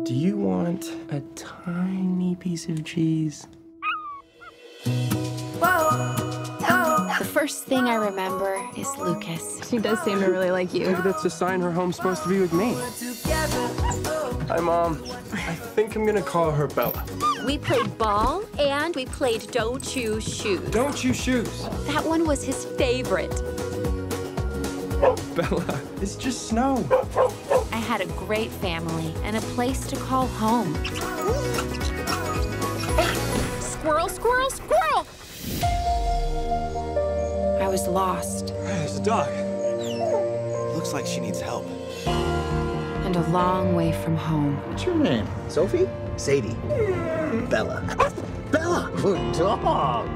Do you want a tiny piece of cheese? The first thing I remember is Lucas. She does seem to really like you. Maybe that's a sign her home's supposed to be with me. Hi, Mom. I think I'm gonna call her Bella. We played ball and we played Don't Choose Shoes. Don't choose shoes. That one was his favorite. Bella, it's just snow. I had a great family and a place to call home. Squirrel, squirrel, squirrel! I was lost. Hey, there's a dog. Looks like she needs help. And a long way from home. What's your name? Sophie? Sadie? Bella? Bella! Good dog!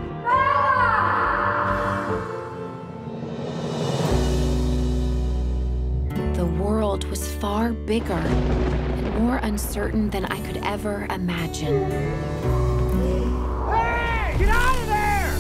The world was far bigger and more uncertain than I could ever imagine. Hey, get out of there!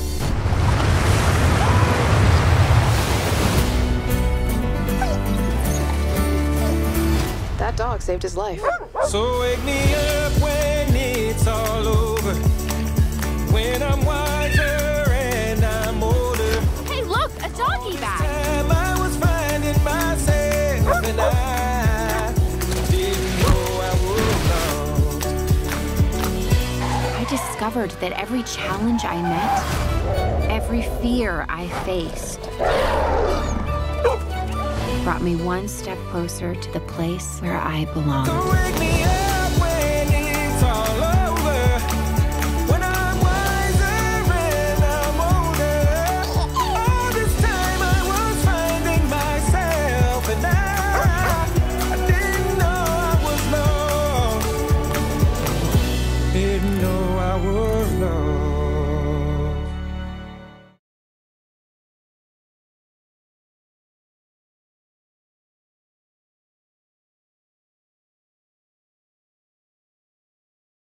That dog saved his life. So wake me up when it's all over, when I'm wiser and I'm older. Hey, look, a doggy bag. Time I was finding myself and I didn't know I was lost. I discovered that every challenge I met, every fear I faced, brought me one step closer to the place where I belong. So wake me